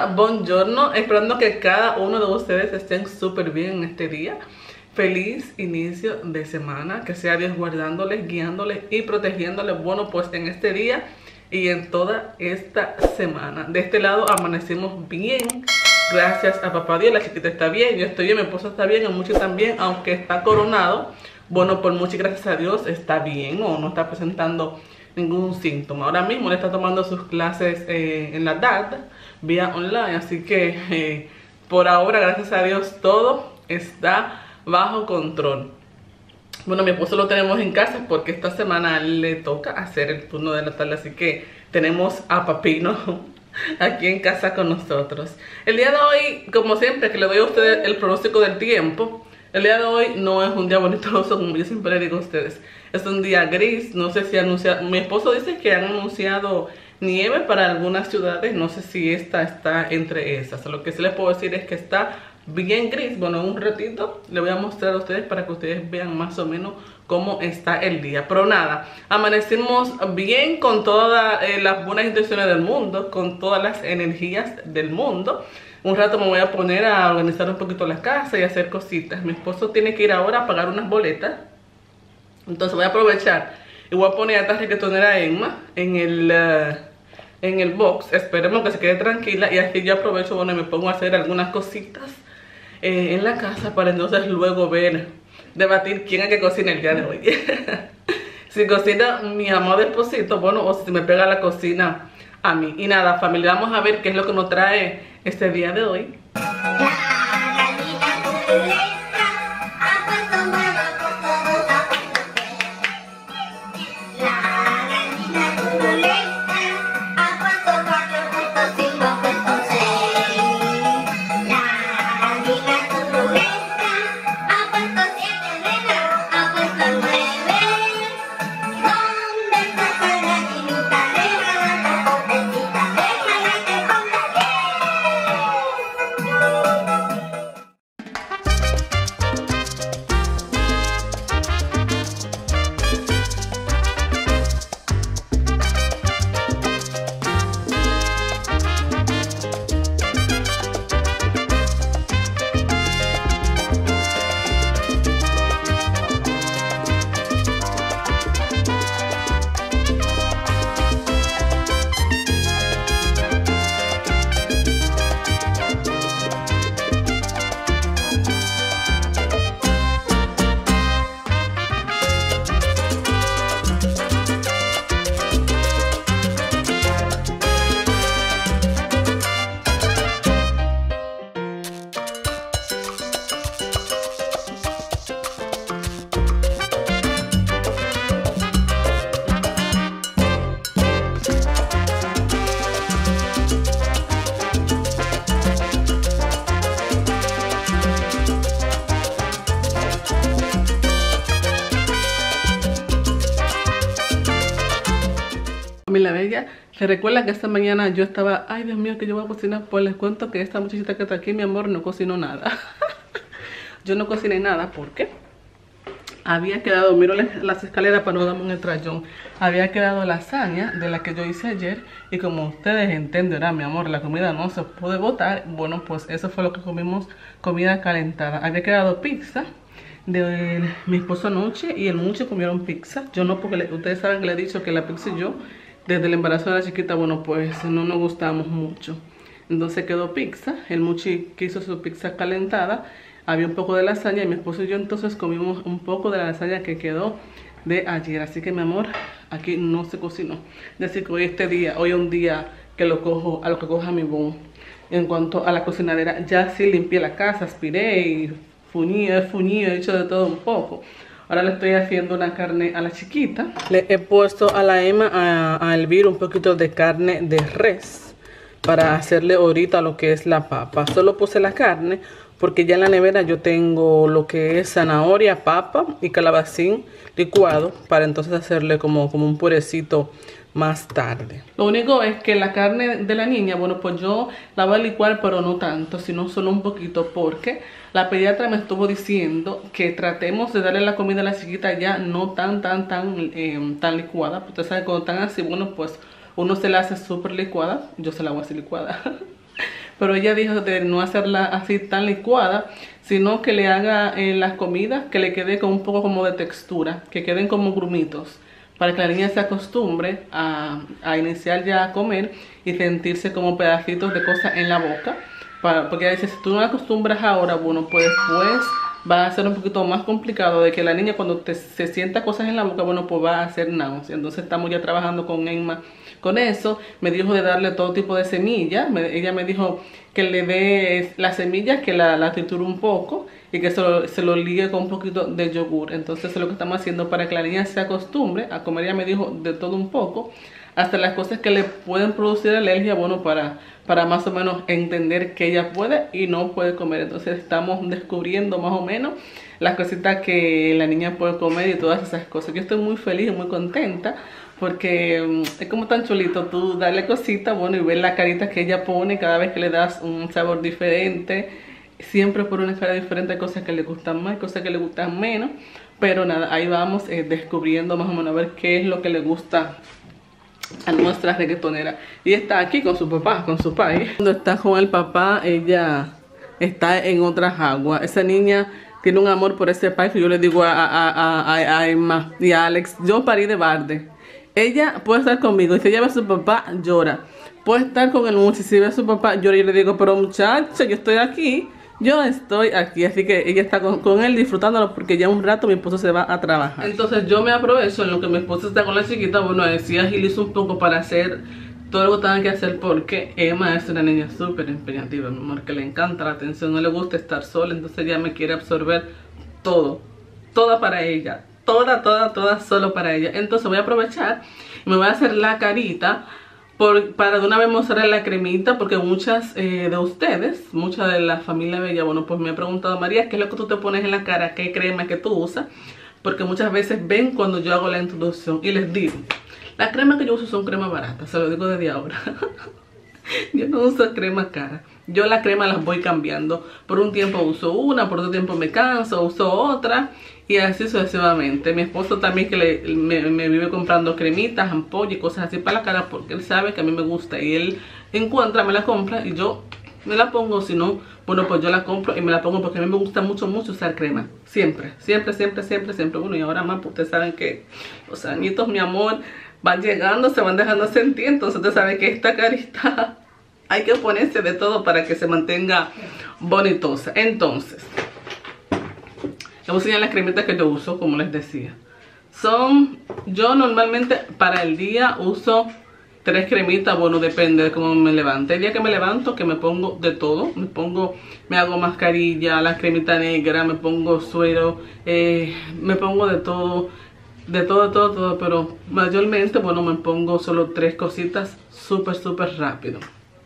buongiorno, esperando que cada uno de ustedes estén súper bien en este día. Feliz inicio de semana, que sea Dios guardándoles, guiándoles y protegiéndoles, bueno, pues en este día y en toda esta semana. De este lado amanecimos bien, gracias a papá Dios. La chiquita está bien, yo estoy bien, mi esposo está bien, el Muchi también, aunque está coronado. Bueno, por Muchi, gracias a Dios, está bien o no está presentando ningún síntoma. Ahora mismo le está tomando sus clases en la DAD vía online, así que por ahora, gracias a Dios, todo está bajo control. Bueno, mi esposo lo tenemos en casa porque esta semana le toca hacer el turno de la tarde, así que tenemos a Papino aquí en casa con nosotros. El día de hoy, como siempre, que le doy a ustedes el pronóstico del tiempo, el día de hoy no es un día bonito, como yo siempre le digo a ustedes. Es un día gris, no sé si anunciado, mi esposo dice que han anunciado nieve para algunas ciudades, no sé si esta está entre esas. Lo que sí les puedo decir es que está bien gris. Bueno, en un ratito le voy a mostrar a ustedes para que ustedes vean más o menos cómo está el día. Pero nada, amanecimos bien con todas las buenas intenciones del mundo, con todas las energías del mundo. Un rato me voy a poner a organizar un poquito la casa y hacer cositas. Mi esposo tiene que ir ahora a pagar unas boletas, entonces voy a aprovechar y voy a poner a esta reggaetonera Emma en el box. Esperemos que se quede tranquila y así yo aprovecho, bueno, y me pongo a hacer algunas cositas en la casa para entonces luego debatir quién es que cocina el día de hoy. Si cocina mi amado esposito, bueno, o si me pega la cocina a mí. Y nada, familia, vamos a ver qué es lo que nos trae este día de hoy. La bella, se recuerda que esta mañana yo estaba, ay Dios mío, que yo voy a cocinar. Pues les cuento que esta muchachita que está aquí, mi amor, no cocinó nada. Yo no cociné nada porque había quedado, miro las escaleras para no darme un estrellón, había quedado lasaña de la que yo hice ayer. Y como ustedes entenderán, mi amor, la comida no se puede botar. Bueno, pues eso fue lo que comimos, comida calentada. Había quedado pizza de mi esposo anoche y el Muchi comieron pizza. Yo no, porque ustedes saben que le he dicho que la pizza y yo desde el embarazo de la chiquita, bueno, pues no nos gustamos mucho. Entonces quedó pizza, el Muchi quiso su pizza calentada, había un poco de lasaña y mi esposo y yo entonces comimos un poco de la lasaña que quedó de ayer. Así que mi amor, aquí no se cocinó. Así que hoy es un día que lo cojo a lo que coja mi bon. En cuanto a la cocinadera, ya sí limpié la casa, aspiré y fuñí, he hecho de todo un poco. Ahora le estoy haciendo una carne a la chiquita. Le he puesto a la Emma a hervir un poquito de carne de res para hacerle ahorita lo que es la papa. Solo puse la carne porque ya en la nevera yo tengo lo que es zanahoria, papa y calabacín licuado para entonces hacerle como un purecito más tarde. Lo único es que la carne de la niña, bueno, pues yo la voy a licuar, pero no tanto, sino solo un poquito, porque la pediatra me estuvo diciendo que tratemos de darle la comida a la chiquita ya no tan licuada. Ustedes saben, cuando están así, bueno, pues uno se la hace súper licuada, yo se la hago así licuada. pero ella dijo de no hacerla así tan licuada, sino que le haga las comidas que le quede con un poco como de textura, que queden como grumitos, para que la niña se acostumbre a iniciar ya a comer y sentirse como pedacitos de cosas en la boca. Porque ella dice, si tú no la acostumbras ahora, bueno, pues después va a ser un poquito más complicado de que la niña cuando se sienta cosas en la boca, bueno, pues va a hacer náusea. Entonces estamos ya trabajando con Emma con eso. Me dijo de darle todo tipo de semillas. Ella me dijo que le dé las semillas, que la triture un poco y que se lo ligue con un poquito de yogur. Entonces es lo que estamos haciendo para que la niña se acostumbre a comer. Ella me dijo de todo un poco, hasta las cosas que le pueden producir alergia, bueno, para más o menos entender que ella puede y no puede comer. Entonces estamos descubriendo más o menos las cositas que la niña puede comer y todas esas cosas. Yo estoy muy feliz y muy contenta porque es como tan chulito tú darle cositas, bueno, y ver la carita que ella pone cada vez que le das un sabor diferente. Siempre por una cara diferente, hay cosas que le gustan más, cosas que le gustan menos. Pero nada, ahí vamos descubriendo más o menos a ver qué es lo que le gusta a nuestra reggaetonera. Y está aquí con su papá, con su pai. Cuando está con el papá, ella está en otras aguas. Esa niña tiene un amor por ese pai que yo le digo a Emma y a Alex, yo parí de Barde. Ella puede estar conmigo y si ella ve a su papá, llora. Puede estar con el muchacho y si ve a su papá, llora. Y yo le digo, pero muchacha, yo estoy aquí. Yo estoy aquí, así que ella está con él disfrutándolo porque ya un rato mi esposo se va a trabajar. Entonces yo me aprovecho en lo que mi esposo está con la chiquita, bueno, sí agilizo un poco para hacer todo lo que tengan que hacer porque Emma es una niña súper empeñativa, mi amor, que le encanta la atención, no le gusta estar sola, entonces ella me quiere absorber todo, toda para ella, toda solo para ella. Entonces voy a aprovechar y me voy a hacer la carita para de una vez mostrarles la cremita, porque muchas de ustedes, mucha de la familia bella, bueno, pues me ha preguntado, María, ¿qué es lo que tú te pones en la cara? ¿Qué crema que tú usas? Porque muchas veces ven cuando yo hago la introducción y les digo, la crema que yo uso son cremas baratas, se lo digo desde ahora. Yo no uso crema cara. Yo la crema las voy cambiando. Por un tiempo uso una, por otro tiempo me canso, uso otra. Y así sucesivamente. Mi esposo también que me vive comprando cremitas, ampollas y cosas así para la cara porque él sabe que a mí me gusta. Y él encuentra, me la compra y yo me la pongo. Si no, bueno, pues yo la compro y me la pongo porque a mí me gusta mucho usar crema. Siempre. Bueno, y ahora más, pues ustedes saben que los añitos, mi amor, van llegando, se van dejando sentir. Entonces ustedes saben que esta carita hay que ponerse de todo para que se mantenga bonitosa. Entonces, les voy a enseñar las cremitas que yo uso, como les decía. Yo normalmente para el día uso 3 cremitas, bueno, depende de cómo me levante. El día que me levanto, que me pongo de todo, me hago mascarilla, la cremita negra, me pongo suero, me pongo de todo, pero mayormente, bueno, me pongo solo 3 cositas súper rápido.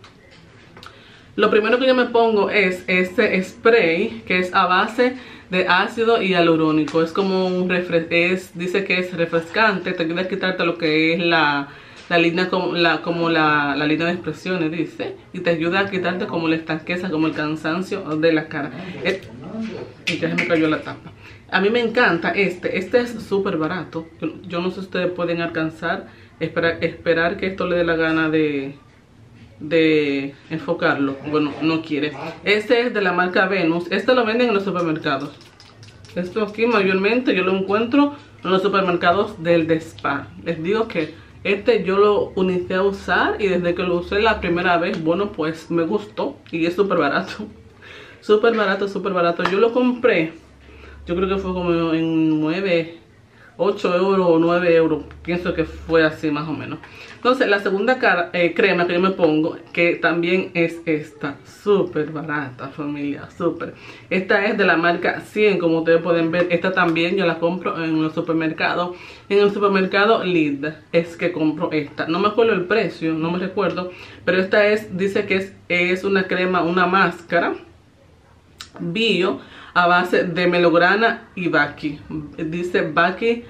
Lo primero que yo me pongo es este spray que es a base de ácido hialurónico. Es como un dice que es refrescante, te ayuda a quitarte lo que es la línea, la línea de expresiones, dice, y te ayuda a quitarte como la estanqueza, como el cansancio de la cara. Y ya se me cayó la tapa. A mí me encanta este es súper barato. Yo no sé si ustedes pueden alcanzar, esperar que esto le dé la gana de enfocarlo. Bueno, no quiere. Este es de la marca Venus. Este lo venden en los supermercados. Esto aquí mayormente yo lo encuentro en los supermercados del Spa. Les digo que este yo lo inicié a usar y desde que lo usé la primera vez, bueno, pues me gustó y es súper barato. Súper barato. Yo lo compré, yo creo que fue como en 8 euros o 9 euros, pienso que fue así más o menos. Entonces la segunda crema que yo me pongo, que también es esta, súper barata, familia, súper. Esta es de la marca 100, como ustedes pueden ver. Esta también yo la compro en los supermercados. En el supermercado Lidl es que compro esta. No me acuerdo el precio, no me recuerdo, pero esta dice que es una crema, una máscara bio a base de melograna y baki. Dice baki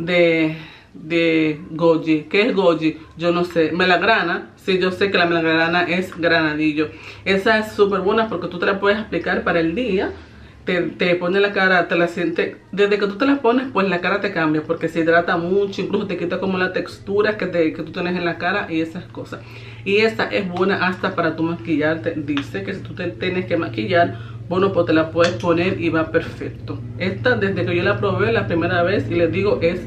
de goji. ¿Qué es goji? Yo no sé. Melagrana, sí, yo sé que la melagrana es granadillo. Esa es súper buena porque tú te la puedes aplicar para el día. te pone la cara, te la siente, desde que tú te la pones, pues la cara te cambia, porque se hidrata mucho, incluso te quita como la textura que tú tienes en la cara y esas cosas. Y esta es buena hasta para tu maquillarte. Dice que si tú te tienes que maquillar, bueno, pues te la puedes poner y va perfecto. Esta, desde que yo la probé la primera vez, y les digo, es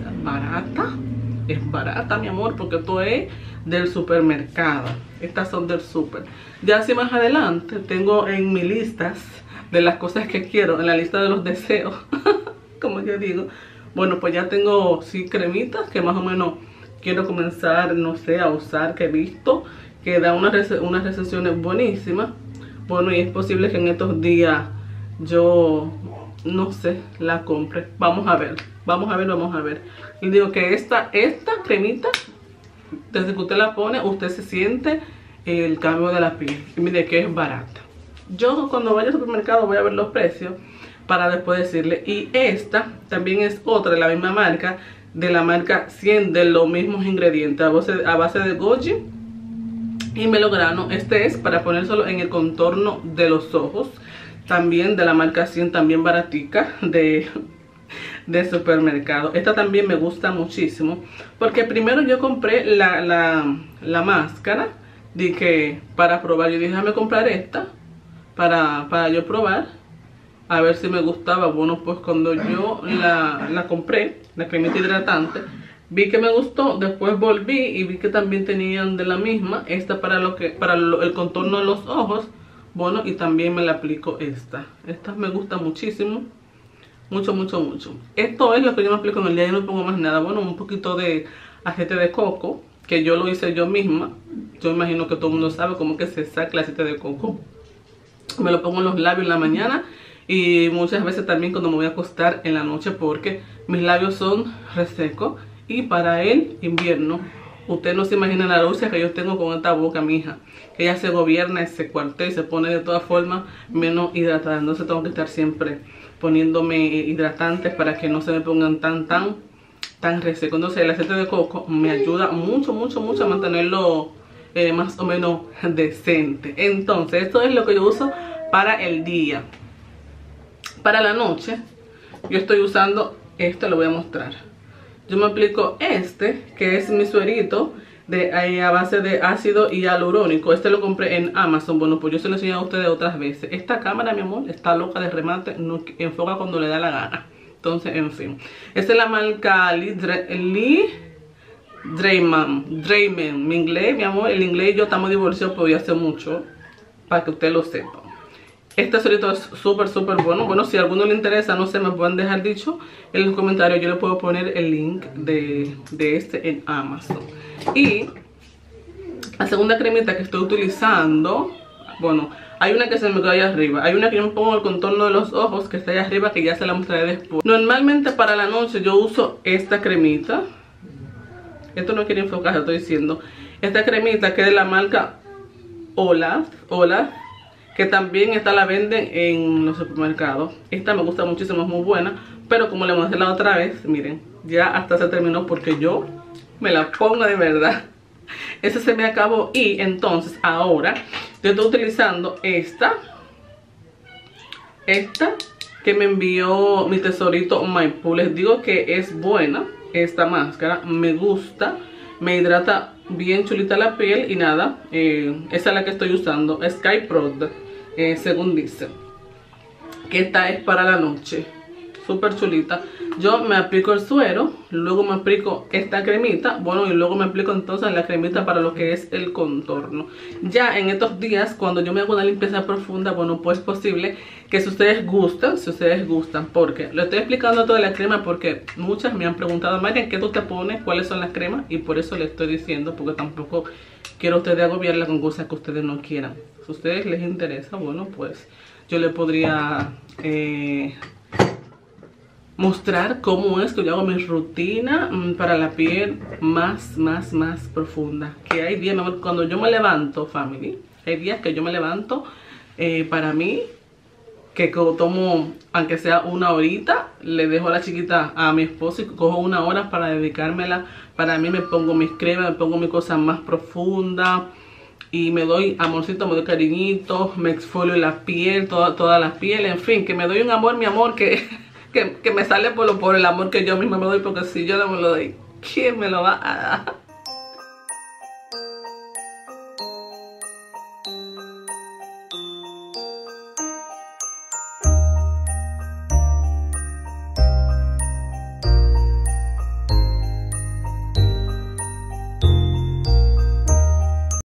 barata, mi amor, porque esto es del supermercado. Estas son del super. Ya así más adelante tengo en mis listas de las cosas que quiero, en la lista de los deseos, como yo digo, bueno, pues ya tengo, sí, cremitas que más o menos quiero comenzar, no sé, a usar, que he visto que da unas recensiones buenísimas. Bueno, y es posible que en estos días yo, no sé, la compre. Vamos a ver. Y digo que esta cremita, desde que usted la pone, usted se siente el cambio de la piel. Y mire que es barata. Yo cuando vaya al supermercado voy a ver los precios para después decirle. Y esta también es otra de la misma marca, de la marca 100, de los mismos ingredientes, a base de goji y melograno. Este es para ponérselo en el contorno de los ojos, también de la marca 100, también baratica, de supermercado. Esta también me gusta muchísimo, porque primero yo compré la máscara, dije, para probar. Yo dije, déjame comprar esta para yo probar, a ver si me gustaba. Bueno, pues cuando yo la compré, la cremita hidratante, vi que me gustó. Después volví y vi que también tenían de la misma, esta para el contorno de los ojos. Bueno, y también me la aplico esta me gusta muchísimo, mucho. Esto es lo que yo me aplico en el día. Yo no pongo más nada. Bueno, un poquito de aceite de coco, que yo lo hice yo misma. Yo imagino que todo el mundo sabe cómo que se saca el aceite de coco. Me lo pongo en los labios en la mañana, y muchas veces también cuando me voy a acostar en la noche, porque mis labios son resecos. Y para el invierno, usted no se imagina la lucha que yo tengo con esta boca, mija. Ella se gobierna y se cuartea y se pone de todas formas menos hidratada. Entonces tengo que estar siempre poniéndome hidratantes para que no se me pongan tan resecos. Entonces el aceite de coco me ayuda mucho a mantenerlo más o menos decente. Entonces esto es lo que yo uso para el día. Para la noche yo estoy usando esto, lo voy a mostrar. Yo me aplico que es mi suerito a base de ácido hialurónico. Este lo compré en Amazon. Bueno, pues yo se lo he enseñado a ustedes otras veces. Esta cámara, mi amor, está loca de remate, no enfoca cuando le da la gana. Entonces, en fin, esta es la marca Lee Drayman. Mi inglés, mi amor, el inglés y yo estamos divorciados, pero ya hace mucho, para que usted lo sepa. Este suerito es súper bueno. Bueno, si a alguno le interesa, no sé, me pueden dejar dicho en los comentarios. Yo le puedo poner el link de este en Amazon. Y la segunda cremita que estoy utilizando, bueno, hay una que se me queda allá arriba. Hay una que yo me pongo el contorno de los ojos, que está allá arriba, que ya se la mostraré después. Normalmente para la noche yo uso esta cremita. Esto no quiere enfocar, estoy diciendo. Esta cremita que es de la marca Olaf, que también la venden en los supermercados. Esta me gusta muchísimo, es muy buena. Pero como le mostré la otra vez, miren, ya hasta se terminó, porque yo me la pongo de verdad. Ese se me acabó. Y entonces ahora yo estoy utilizando esta que me envió mi tesorito Maipú. Les digo que es buena esta máscara, me gusta, me hidrata bien chulita la piel. Y nada, esa es la que estoy usando, Sky Prod, según dice que esta es para la noche, súper chulita. Yo me aplico el suero, luego me aplico esta cremita, bueno, y luego me aplico entonces la cremita para lo que es el contorno. Ya en estos días, cuando yo me hago una limpieza profunda, bueno, pues es posible que si ustedes gustan, porque le estoy explicando toda la crema, porque muchas me han preguntado, Marian, ¿qué tú te pones? ¿Cuáles son las cremas? Y por eso le estoy diciendo, porque tampoco quiero a ustedes agobiarla con cosas que ustedes no quieran. Si a ustedes les interesa, bueno, pues yo le podría mostrar cómo es que yo hago mi rutina para la piel más profunda. Que hay días, cuando yo me levanto, family, hay días que yo me levanto, para mí, que tomo, aunque sea una horita, le dejo a la chiquita a mi esposo y cojo una hora para dedicármela. Para mí me pongo mis cremas, me pongo mis cosas más profundas, y me doy amorcito, me doy cariñito, me exfolio la piel, toda la piel, en fin, que me doy un amor, mi amor, que me sale por el amor que yo misma me doy, porque si yo no me lo doy, ¿quién me lo va a dar?